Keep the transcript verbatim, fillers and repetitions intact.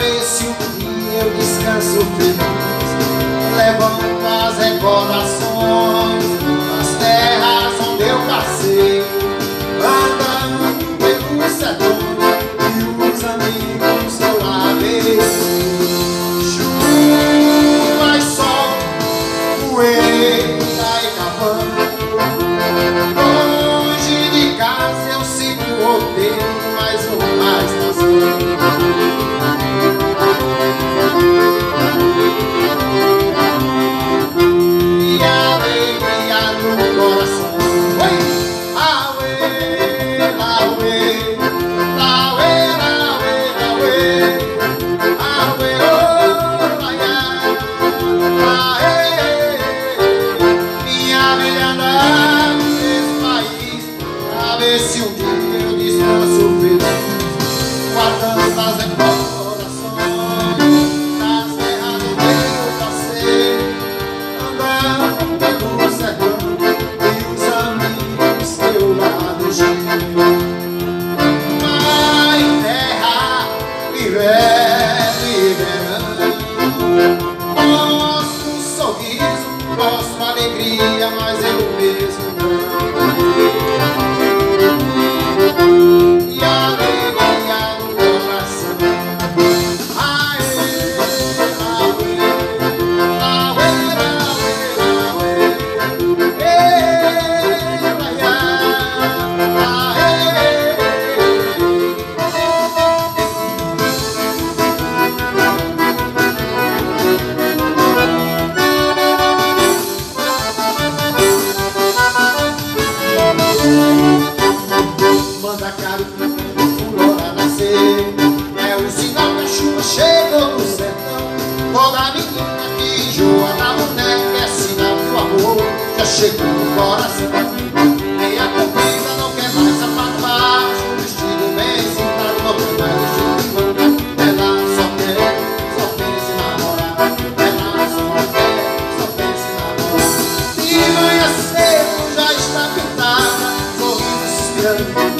ver se um dia eu descanso feliz, levando as recordações das terras onde eu passei, andando pelos sertões e os amigos que eu amei. Chuva e sol, poeira e carvão, longe de casa eu sigo o roteiro, mas o mais nasceu. E a alegria no coração. Oi! Auê, lauê, lauê, lauê, lauê, auê, oh, laiá, aê. Minha velha anda nesse país, pra ver se um dia eu descanso feliz, guardando as recordações das terras onde eu passei, andando pelo sertão e os amigos que eu lá deixei. Mãe terra, inverno e verão, mostro um sorriso, mostro alegria, mas eu mesmo não. E a alegria no coração. Aê, auê, auê, auê, auê, ê, laiá, aê. Manda caro flora nascer, é o sinal que a chuva chegou no sertão. Toda menina que enjoa da boneca é sinal que o amor já chegou no coração. Nem a convida não quer mais sapato baixo, vestido bem sentado, não quer mais vestido de manga. Ela só quer, só pensa em namorar. Ela só quer, só pensa em namorar. De manhã cedo já está pintada, sorrindo, suspirando,